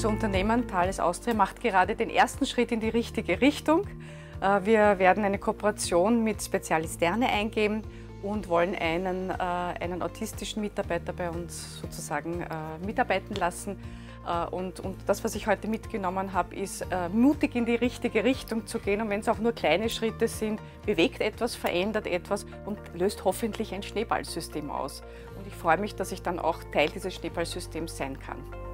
Unser Unternehmen Thales Austria macht gerade den ersten Schritt in die richtige Richtung. Wir werden eine Kooperation mit Spezialisterne eingehen und wollen einen autistischen Mitarbeiter bei uns sozusagen mitarbeiten lassen. Und das, was ich heute mitgenommen habe, ist, mutig in die richtige Richtung zu gehen. Und wenn es auch nur kleine Schritte sind, bewegt etwas, verändert etwas und löst hoffentlich ein Schneeballsystem aus. Und ich freue mich, dass ich dann auch Teil dieses Schneeballsystems sein kann.